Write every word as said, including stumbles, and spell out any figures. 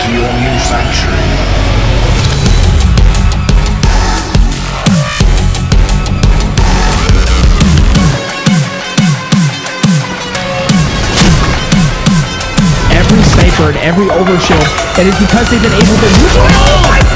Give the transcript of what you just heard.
your manufacturing. Every sniper and every overshield, and it's because they've been able to... Oh my